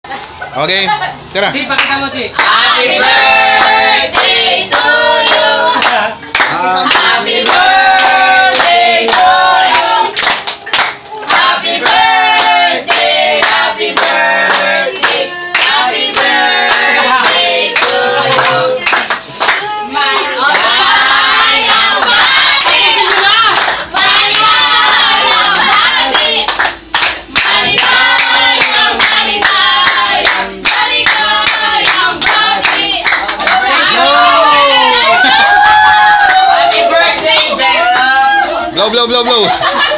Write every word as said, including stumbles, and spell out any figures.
Okay, tara. Si, pakita mo, Si. Happy birthday to you. Happy birthday to you. Happy birthday, happy birthday, happy birthday to you. Maligayang bati. Maligayang bati. Maligayang, maligayang, maligayang bati. Happy birthday, Bella. Blow, blow, blow, blow.